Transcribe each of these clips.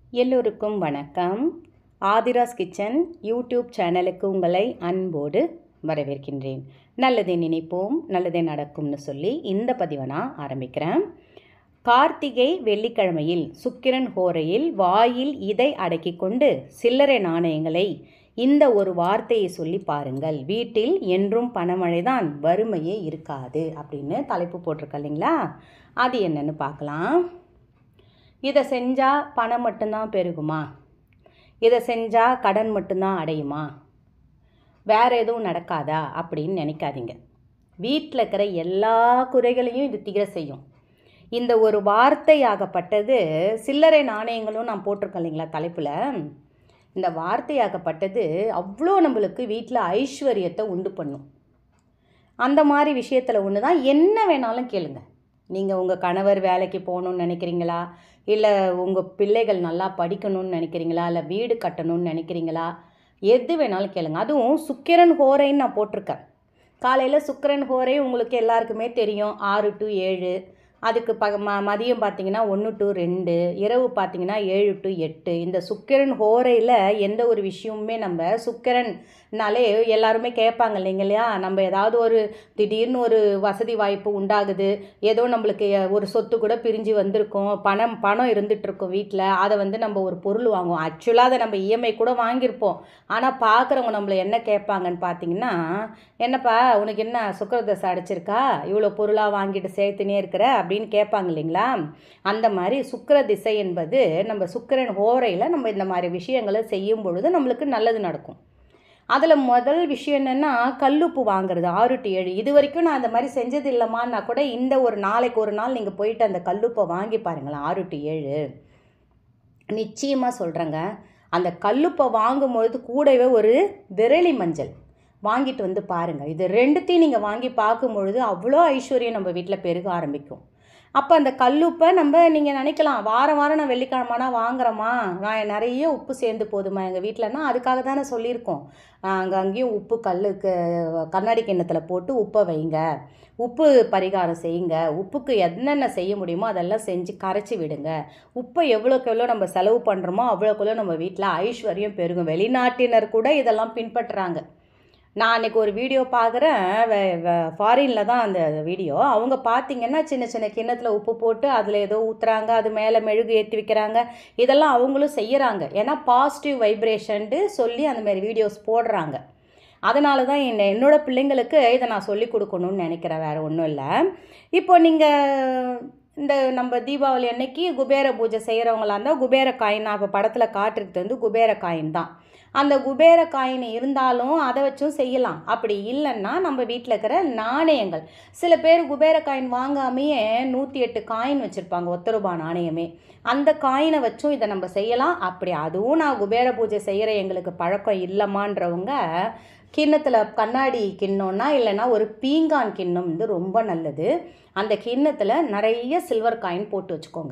எல்லோருக்கும் வணக்கம். Aadhira's kitchen YouTube சேனலுக்கு உங்களை அன்போடு வரவேற்கின்றேன். நல்லதை நினைப்போம், நல்லதே நடக்கும்னு சொல்லி இந்த பதிவை நான் ஆரம்பிக்கிறேன். கார்த்திகை வெள்ளிக்கிழமையில் சுக்கிரன் ஹோரையில் வாயில் இதை அடக்கி கொண்டு சில்லறை நாணயங்களை இந்த ஒரு வார்த்தையை சொல்லி பாருங்கள், வீட்டில் என்றும் பணமழைதான், வறுமையே இருக்காது அப்படின்னு தலைப்பு போட்டிருக்க இல்லைங்களா? அது என்னன்னு பார்க்கலாம். இதை செஞ்சால் பணம் மட்டும்தான் பெருகுமா? இதை செஞ்சால் கடன் மட்டும்தான் அடையுமா? வேறு எதுவும் நடக்காதா அப்படின்னு நினைக்காதீங்க. வீட்டில் இருக்கிற எல்லா குறைகளையும் இது தீர செய்யும். இந்த ஒரு வார்த்தையாகப்பட்டது சில்லறை நாணயங்களும் நான் போட்டிருக்கேன் இல்லைங்களா தலைப்பில். இந்த வார்த்தையாகப்பட்டது அவ்வளோ நம்மளுக்கு வீட்டில் ஐஸ்வர்யத்தை உண்டு பண்ணும். அந்த மாதிரி விஷயத்தில் ஒன்று தான். என்ன வேணாலும் கேளுங்க. நீங்கள் உங்கள் கணவர் வேலைக்கு போகணுன்னு நினைக்கிறீங்களா, இல்லை உங்கள் பிள்ளைகள் நல்லா படிக்கணும்னு நினைக்கிறீங்களா, இல்லை வீடு கட்டணும்னு நினைக்கிறீங்களா, எது வேணாலும் கேளுங்க. அதுவும் சுக்கிரன் ஹோரைன்னு நான் போட்டிருக்கேன். காலையில் சுக்கிரன் ஹோரை உங்களுக்கு எல்லாருக்குமே தெரியும், 6 to 7. அதுக்கு மதியம் பார்த்திங்கன்னா 1 to 2, இரவு பார்த்திங்கன்னா 7 to 8. இந்த சுக்கிரன் ஹோரையில் எந்த ஒரு விஷயமுமே நம்ம சுக்கிரன்னாலே எல்லாருமே கேட்பாங்க இல்லைங்களா? நம்ம ஏதாவது ஒரு திடீர்னு ஒரு வசதி வாய்ப்பு உண்டாகுது, ஏதோ நம்மளுக்கு ஒரு சொத்து கூட பிரிஞ்சு வந்திருக்கும், பணம் இருந்துகிட்ருக்கோம் வீட்டில், அதை நம்ம ஒரு பொருள் வாங்குவோம். ஆக்சுவலாக அதை நம்ம இஎம்ஐ கூட வாங்கியிருப்போம். ஆனால் பார்க்குறவங்க நம்மளை என்ன கேட்பாங்கன்னு பார்த்தீங்கன்னா, என்னப்பா உனக்கு என்ன சுக்கிரதசை அடிச்சிருக்கா, இவ்வளோ பொருளாக வாங்கிட்டு சேர்த்துனே இருக்கிற அப்படின்னு கேட்பாங்க இல்லைங்களா? அந்த மாதிரி சுக்கிர திசை என்பது நம்ம சுக்கிரன் ஹோரையில் நம்ம இந்த மாதிரி விஷயங்களை செய்யும் பொழுது நம்மளுக்கு நல்லது நடக்கும். அதில் முதல் விஷயம் என்னென்னா, கல்லுப்பு வாங்குறது 6 to 7. இது வரைக்கும் நான் அந்த மாதிரி செஞ்சது இல்லைம்மான்னா கூட இந்த ஒரு நாளைக்கு ஒரு நாள் நீங்கள் போயிட்டு அந்த கல்லுப்பை வாங்கி பாருங்களேன். 6 to 7 நிச்சயமாக சொல்கிறேங்க. அந்த கல்லுப்பை வாங்கும்பொழுது கூடவே ஒரு விரலி மஞ்சள் வாங்கிட்டு வந்து பாருங்கள். இது ரெண்டுத்தையும் நீங்கள் வாங்கி பார்க்கும்பொழுது அவ்வளோ ஐஸ்வர்யம் நம்ம வீட்டில் பெருக ஆரம்பிக்கும். அப்போ அந்த கல்லுப்பை நீங்கள் நினைக்கலாம், வாரம் வாரம் நான் வெள்ளிக்கிழமைனா வாங்குறேம்மா, நான் நிறைய உப்பு சேர்ந்து போதுமா எங்கள் வீட்டிலனா, அதுக்காக தானே சொல்லியிருக்கோம். அங்கேயும் உப்பு கண்ணாடி கிண்ணத்தில் போட்டு உப்பை வைங்க, உப்பு பரிகாரம் செய்யுங்க, உப்புக்கு என்னென்ன செய்ய முடியுமோ அதெல்லாம் செஞ்சு கரைச்சி விடுங்க. உப்பை எவ்வளோக்கு எவ்வளோ நம்ம செலவு பண்ணுறோமோ அவ்வளோக்கு நம்ம வீட்டில் ஐஸ்வர்யம் பெருகும். வெளிநாட்டினர் கூட இதெல்லாம் பின்பற்றுறாங்க. நான் அன்றைக்கி ஒரு வீடியோ பார்க்குறேன், ஃபாரினில் தான் அந்த வீடியோ. அவங்க பார்த்திங்கன்னா சின்ன சின்ன கிண்ணத்தில் உப்பு போட்டு அதில் ஏதோ ஊற்றுறாங்க, அது மேலே மெழுகு ஏற்றி வைக்கிறாங்க. இதெல்லாம் அவங்களும் செய்கிறாங்க. ஏன்னா பாசிட்டிவ் வைப்ரேஷன்ட்டு சொல்லி அந்தமாரி வீடியோஸ் போடுறாங்க. அதனால தான் என்னோடய பிள்ளைங்களுக்கு இதை நான் சொல்லி கொடுக்கணும்னு நினைக்கிறேன், வேறு ஒன்றும் இல்லை. இப்போ நீங்கள் இந்த நம்ம தீபாவளி அன்னைக்கு குபேர பூஜை செய்கிறவங்களா இருந்தால் குபேர காயின், நான் இப்போ படத்தில் காட்டுறது குபேர காயின் தான். அந்த குபேர காயின் இருந்தாலும் அதை வச்சும் செய்யலாம். அப்படி இல்லைன்னா நம்ம வீட்டில் இருக்கிற நாணயங்கள், சில பேர் குபேர காயின் வாங்காமையே 108 காயின் வச்சுருப்பாங்க, ₹1 நாணயமே. அந்த காயினை வச்சும் இதை நம்ம செய்யலாம். அப்படி அதுவும் நான் குபேர பூஜை செய்கிற எங்களுக்கு பழக்கம் இல்லைம்மான்றவங்க கிண்ணத்தில் கண்ணாடி கிண்ணம்னா இல்லைன்னா ஒரு பீங்கான் கிண்ணம் ரொம்ப நல்லது. அந்த கிண்ணத்தில் நிறைய சில்வர் காயின் போட்டு வச்சுக்கோங்க.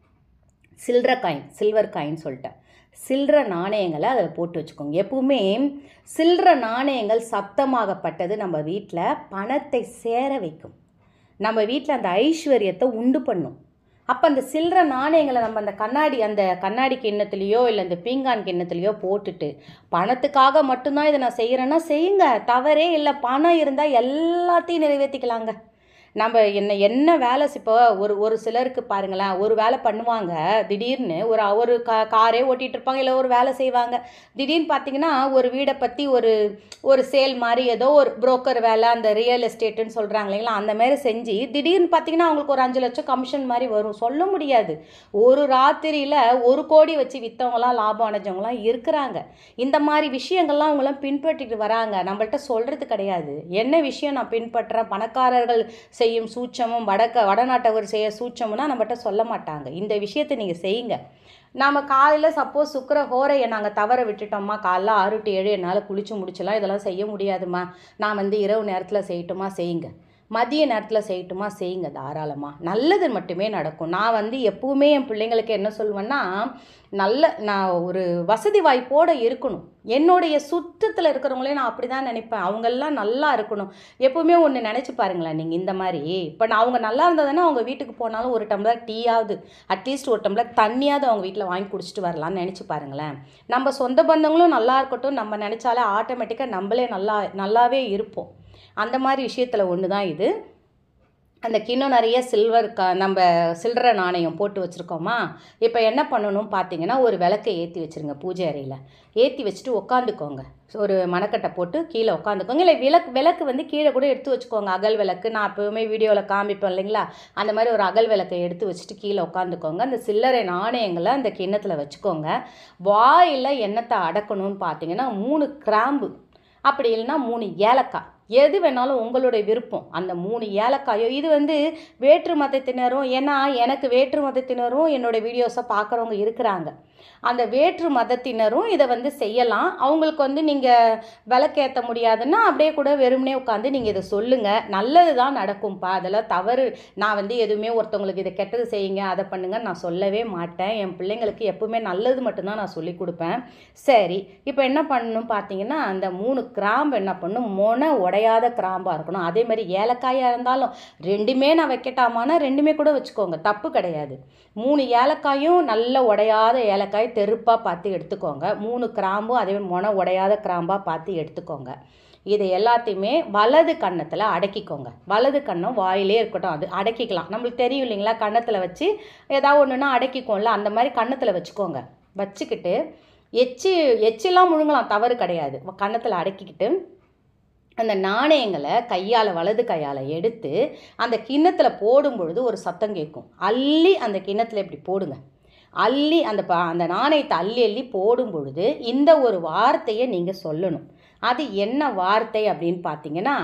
சில்வர் காயின் சொல்லிட்டேன், சில்லற நாணயங்களை அதில் போட்டு வச்சுக்கோங்க. எப்பவுமே சில்லற நாணயங்கள் சத்தமாகப்பட்டது நம்ம வீட்டில் பணத்தை சேர வைக்கும், நம்ம வீட்டில் அந்த ஐஸ்வர்யத்தை உண்டு பண்ணும். அப்போ அந்த சில்லற நாணயங்களை நம்ம அந்த கண்ணாடி கிண்ணத்துலேயோ இல்லை அந்த பீங்கான் கிண்ணத்துலேயோ போட்டுட்டு பணத்துக்காக மட்டும்தான் இதை நான் செய்கிறேன்னா செய்யுங்க, தவறே இல்லை. பணம் இருந்தால் எல்லாத்தையும் நிறைவேற்றிக்கலாங்க. நம்ம என்ன வேலை இப்போ ஒரு சிலருக்கு பாருங்களேன், ஒரு வேலை பண்ணுவாங்க, திடீர்னு ஒரு காரே ஓட்டிகிட்டு இருப்பாங்க, இல்லை ஒரு வேலை செய்வாங்க. திடீர்னு பார்த்தீங்கன்னா ஒரு வீடை பற்றி ஒரு சேல் மாதிரி ஏதோ ஒரு புரோக்கர் வேலை, அந்த ரியல் எஸ்டேட்டுன்னு சொல்கிறாங்க இல்லைங்களா, அந்த மாதிரி செஞ்சு திடீர்னு பார்த்தீங்கன்னா அவங்களுக்கு ஒரு 5 லட்சம் கமிஷன் மாதிரி வரும். சொல்ல முடியாது. ஒரு ராத்திரியில் 1 கோடி வச்சு விற்றவங்களாம் லாபம் அடைஞ்சவங்களாம் இருக்கிறாங்க. இந்த மாதிரி விஷயங்கள்லாம் அவங்களாம் பின்பற்றிட்டு வராங்க. நம்மள்கிட்ட சொல்கிறது கிடையாது. என்ன விஷயம் நான் பின்பற்றுறேன், பணக்காரர்கள் செய்யும் சூட்சமும் வடநாட்டவர் செய்ய சூட்சமும்னா நம்மகிட்ட சொல்ல மாட்டாங்க. இந்த விஷயத்தை நீங்கள் செய்யுங்க. நாம் காலையில் சப்போஸ் சுக்கிர ஹோரையை நாங்கள் தவற விட்டுட்டோம்மா, காலைல 6 to 7 என்னால் குளிச்சு முடிச்சலாம், இதெல்லாம் செய்ய முடியாதுமா, நான் இரவு நேரத்தில் செய்யட்டுமா, செய்யுங்க. மதிய நேரத்தில் செய்யட்டுமா, செய்யுங்க தாராளமாக, நல்லது மட்டுமே நடக்கும். நான் வந்து எப்பவுமே என் பிள்ளைங்களுக்கு என்ன சொல்லுவேன்னா, நான் ஒரு வசதி வாய்ப்போடு இருக்கணும். என்னுடைய சுற்றத்தில் இருக்கிறவங்களே நான் அப்படி தான் நினைப்பேன். அவங்கெல்லாம் நல்லா இருக்கணும். எப்போவுமே ஒன்று நினச்சி பாருங்களேன், நீங்கள் இந்த மாதிரி இப்போ அவங்க நல்லா இருந்ததுன்னா அவங்க வீட்டுக்கு போனாலும் ஒரு டம்ளர் டீயாவது, அட்லீஸ்ட் ஒரு டம்ளர் தண்ணியாவது அவங்க வீட்டில் வாங்கி குடிச்சிட்டு வரலான்னு நினச்சி பாருங்களேன். நம்ம சொந்த பந்தங்களும் நல்லா இருக்கட்டும், நம்ம நினச்சாலே ஆட்டோமேட்டிக்காக நம்மளே நல்லாவே இருப்போம். அந்த மாதிரி விஷயத்தில் ஒன்று தான் இது. அந்த கிண்ணம் நிறைய நம்ம சில்லறை நாணயம் போட்டு வச்சுருக்கோமா. இப்போ என்ன பண்ணணும் பார்த்தீங்கன்னா, ஒரு விளக்கை ஏற்றி வச்சுருங்க பூஜை அறையில். ஏற்றி வச்சுட்டு உட்காந்துக்கோங்க. ஒரு மணக்கட்டை போட்டு கீழே உட்காந்துக்கோங்க. இல்லை விளக்கு வந்து கீழே கூட எடுத்து வச்சுக்கோங்க. அகல் விளக்கு நான் எப்போவுமே வீடியோவில் காமிப்பேன் இல்லைங்களா, அந்த மாதிரி ஒரு அகல் விளக்கை எடுத்து வச்சுட்டு கீழே உட்காந்துக்கோங்க. அந்த சில்லறை நாணயங்களை அந்த கிண்ணத்தில் வச்சுக்கோங்க. வாயில் எண்ணத்தை அடக்கணும்னு பார்த்தீங்கன்னா 3 கிராம்பு, அப்படி இல்லைன்னா 3 ஏலக்காய், எது வேணாலும் உங்களுடைய விருப்பம். அந்த 3 ஏலக்காயோ, இது வந்து வேற்று மதத்தினரும், ஏன்னா எனக்கு வேற்று மதத்தினரும் என்னோடய வீடியோஸை பார்க்குறவங்க இருக்கிறாங்க. அந்த வேற்று மதத்தினரும் இதை வந்து செய்யலாம். அவங்களுக்கு வந்து நீங்கள் விளக்கேற்ற முடியாதுன்னா அப்படியே கூட வெறுமனே உட்காந்து நீங்கள் இதை சொல்லுங்கள். நல்லது தான் நடக்கும்ப்பா, அதெல்லாம் தவறு. நான் வந்து எதுவுமே ஒருத்தவங்களுக்கு இதை கெட்டது செய்யுங்க, அதை பண்ணுங்கன்னு நான் சொல்லவே மாட்டேன். என் பிள்ளைங்களுக்கு எப்பவுமே நல்லது மட்டும்தான் நான் சொல்லி கொடுப்பேன். சரி, இப்போ என்ன பண்ணணும் பார்த்தீங்கன்னா, அந்த 3 கிராம்பு என்ன பண்ணணும், உடையாத கிராம்பாக இருக்கணும். அதே மாதிரி ஏலக்காயாக இருந்தாலும் 2மே நான் வைக்கட்டாமானா 2மே கூட வச்சுக்கோங்க, தப்பு கிடையாது. 3 ஏலக்காயும் நல்ல உடையாத ஏலக்காய் தெருப்பாக பார்த்து எடுத்துக்கோங்க. 3 கிராம்பும் அதே உடையாத கிராம்பாக பார்த்து எடுத்துக்கோங்க. இதை எல்லாத்தையுமே வலது கன்னத்தில் அடக்கிக்கோங்க. வலது கன்னம் வாயிலே இருக்கட்டும், அது அடக்கிக்கலாம். நம்மளுக்கு தெரியும் இல்லைங்களா, கன்னத்தில் வச்சு ஏதாவது ஒன்றுனா அடக்கிக்கோம்ல, அந்த மாதிரி கன்னத்தில் வச்சுக்கோங்க. வச்சுக்கிட்டு எச்சிலாம் முழுங்கலாம், தவறு கிடையாது. கன்னத்தில் அடக்கிக்கிட்டு அந்த நாணயங்களை வலது கையால் எடுத்து அந்த கிண்ணத்தில் போடும் பொழுது ஒரு சத்தம் கேட்கும். அள்ளி அந்த கிண்ணத்தில் இப்படி போடுங்க. அள்ளி அந்த நாணயத்தை அள்ளி போடும் பொழுது இந்த ஒரு வார்த்தையை நீங்கள் சொல்லணும். அது என்ன வார்த்தை அப்படின்னு பார்த்தீங்கன்னா,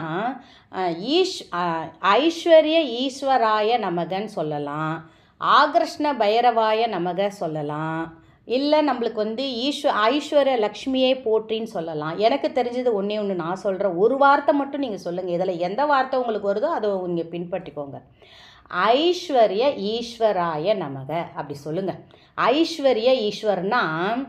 ஐஸ்வர்ய ஈஸ்வராய நமகன்னு சொல்லலாம், ஆகர்ஷ்ண பைரவாய நமக சொல்லலாம், இல்லை நம்மளுக்கு வந்து ஐஸ்வர்ய லக்ஷ்மியே போற்றின்னு சொல்லலாம். எனக்கு தெரிஞ்சது ஒன்று நான் சொல்கிறேன். ஒரு வார்த்தை மட்டும் நீங்கள் சொல்லுங்கள். இதில் எந்த வார்த்தை உங்களுக்கு வருதோ அதை நீங்கள் பின்பற்றிக்கோங்க. ஐஸ்வர்ய ஈஸ்வராய நமக அப்படி சொல்லுங்கள். ஐஸ்வர்ய ஈஸ்வரனா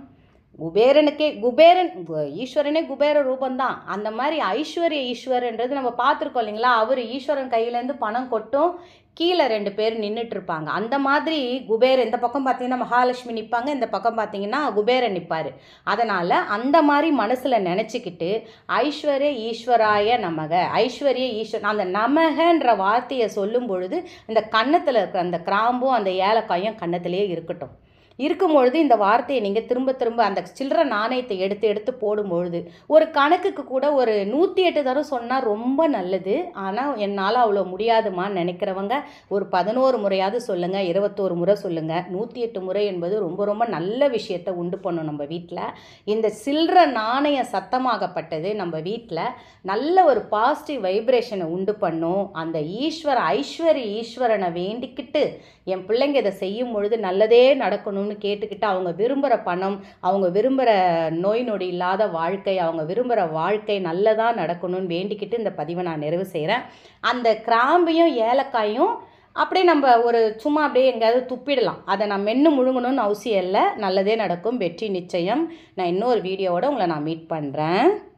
குபேரன் ஈஸ்வரனே குபேர ரூபந்தான். அந்த மாதிரி ஐஸ்வர்ய ஈஸ்வரன்றது நம்ம பார்த்துருக்கோம் இல்லைங்களா, அவர் ஈஸ்வரன் கையிலேருந்து பணம் கொட்டும், கீழே 2 பேர் நின்றுட்டு இருப்பாங்க. அந்த மாதிரி குபேரன் இந்த பக்கம் பார்த்தீங்கன்னா மகாலட்சுமி நிற்பாங்க, இந்த பக்கம் பார்த்தீங்கன்னா குபேரன் நிற்பார். அதனால் அந்த மாதிரி மனசில் நினச்சிக்கிட்டு ஐஸ்வர்ய ஈஸ்வராய நமக, ஐஸ்வர்ய ஈஸ்வரன் அந்த நமகன்ற வார்த்தையை சொல்லும் பொழுது இந்த கன்னத்தில் இருக்கிற அந்த கிராம்பும் அந்த ஏலக்காயும் கன்னத்திலே இருக்கட்டும். இருக்கும்பொழுது இந்த வார்த்தையை நீங்கள் திரும்ப திரும்ப அந்த சில்லறை நாணயத்தை எடுத்து போடும்பொழுது ஒரு கணக்குக்கு கூட ஒரு 108 தடவை சொன்னால் ரொம்ப நல்லது. ஆனால் என்னால் அவ்வளோ முடியாதுமான்னு நினைக்கிறவங்க ஒரு 11 முறையாவது சொல்லுங்கள், 21 முறை சொல்லுங்கள். 108 முறை என்பது ரொம்ப ரொம்ப நல்ல விஷயத்தை உண்டு பண்ணும். நம்ம வீட்டில் இந்த சில்லறை நாணயம் சத்தமாகப்பட்டது நம்ம வீட்டில் நல்ல ஒரு பாசிட்டிவ் வைப்ரேஷனை உண்டு பண்ணும். அந்த ஐஸ்வர்ய ஈஸ்வரனை வேண்டிக்கிட்டு என் பிள்ளைங்க இதை செய்யும் பொழுது நல்லதே நடக்கணும்னு கேட்டுக்கிட்டு அவங்க விரும்புகிற பணம், அவங்க விரும்புகிற நோய் நொடி இல்லாத வாழ்க்கை, அவங்க விரும்புகிற வாழ்க்கை நல்லதாக நடக்கணும்னு வேண்டிக்கிட்டு இந்த பதிவை நான் நிறைவு செய்கிறேன். அந்த கிராம்பையும் ஏலக்காயும் அப்படியே நம்ம சும்மா அப்படியே எங்கேயாவது துப்பிடலாம். அதை நான் மென்று முழுங்கணும்னு அவசியம் இல்லை. நல்லதே நடக்கும், வெற்றி நிச்சயம். நான் இன்னொரு வீடியோவோட உங்களை நான் மீட் பண்ணுறேன்.